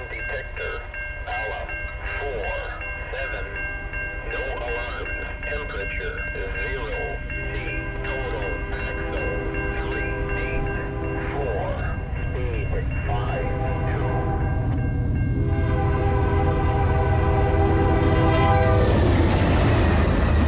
detector. ALA 4, 7. No alarms. Temperature 0.